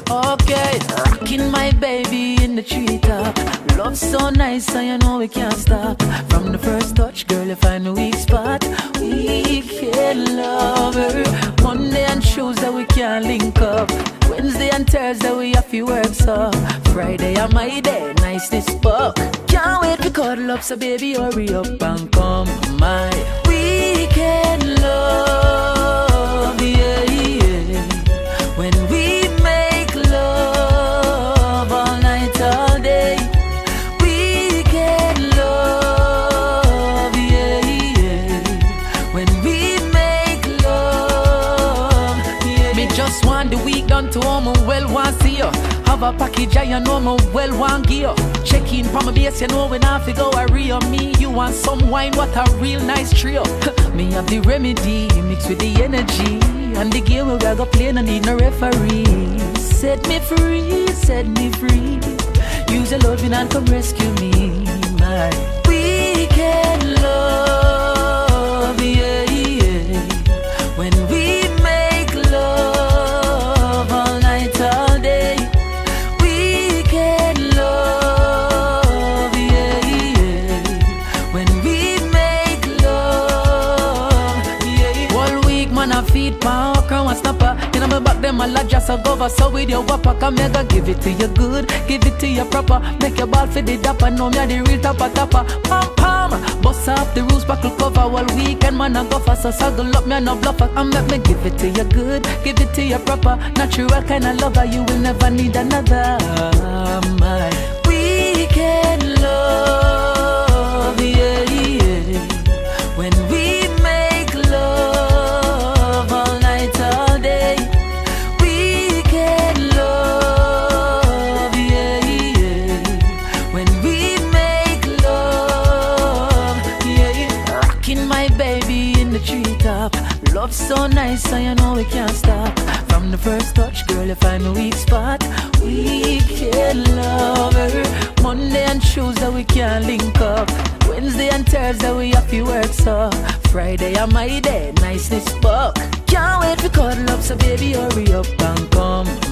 Okay, rocking my baby in the treetop. Love so nice, and you know we can't stop. From the first touch, girl, you find the weak spot. We can love her. Monday and Tuesday we can't link up. Wednesday and Thursday we have to work so. Friday are my day, nice this buck. Can't wait to cuddle up, so baby hurry up and come my weekend love, yeah, yeah. When we make love all night, all day. Weekend love, yeah, yeah. When we make love, yeah. Me just want the week done to all my well want see you. Have a package, I know my well want gear. Check in from my base, you know when I fi go a real me. You want some wine, what a real nice trio. Me have the remedy, mixed with the energy. And the game we go play, no need no referee. Set me free, set me free. Use your loving and come rescue me. My weekend love, yeah, yeah. When we make love all night, all day. Weekend love, yeah, yeah. When we make love, yeah. All week, man, I feed my okra and snapper. You know me back them, I like just a gover. So with your whopper, come mega, give it to you good, give it to you proper. Make your ball for the dapper, know me a the real tapper tapper. Pam pam, bust up the rules, buckle cover. All weekend, man, I go for so saddle up, me a no bluffer. And make me give it to you good, give it to you proper. Natural kind of lover, you will never need another. My weekend love, yeah, yeah. When we make love all night, all day. Weekend love, yeah, yeah. When we make love, yeah. Rocking my baby in the treetop. Love so nice, and you know we can't stop. From the first touch, girl, you find my weak spot. We can love her. Monday and Tuesday we can't link up. Wednesday and Thursday we have to work so. Friday are my day, nice this buck. Can't wait to cuddle up, so baby hurry up and come